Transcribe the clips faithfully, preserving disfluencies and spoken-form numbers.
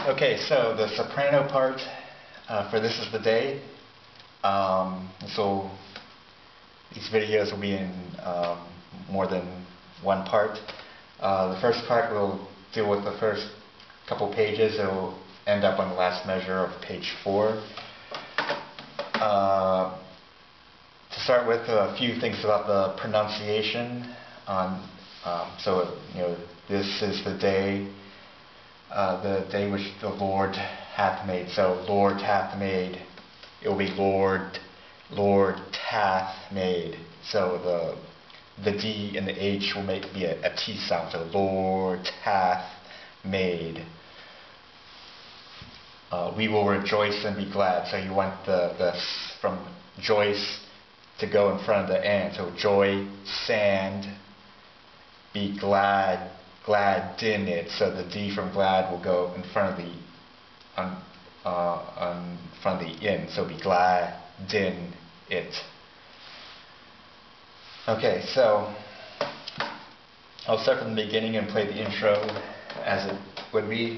Okay, so the soprano part uh, for This Is the Day. Um, so these videos will be in um, more than one part. Uh, the first part will deal with the first couple pages. It will end up on the last measure of page four. Uh, to start with, a few things about the pronunciation. On, um, so, you know, this is the day. Uh, the day which the Lord hath made. So Lord hath made. It will be Lord, Lord hath made. So the the D and the H will make be a, a T sound. So Lord hath made. Uh, we will rejoice and be glad. So you want the the from Joyce to go in front of the and. So joy, sand, be glad. Glad in it, so the D from glad will go in front of the on uh, on front of the in, so be glad in it. Okay, so I'll start from the beginning and play the intro as it would be.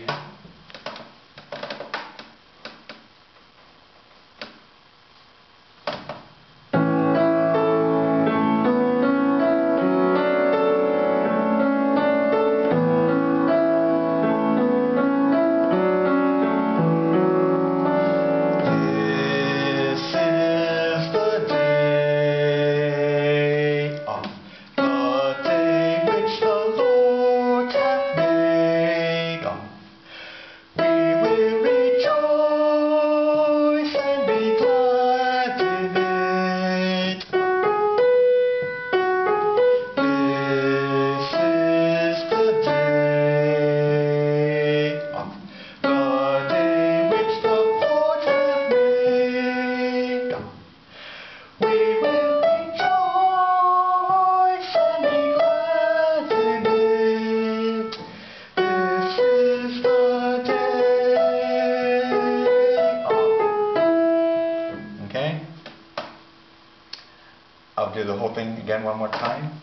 I'll do the whole thing again one more time.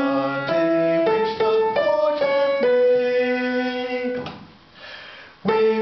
We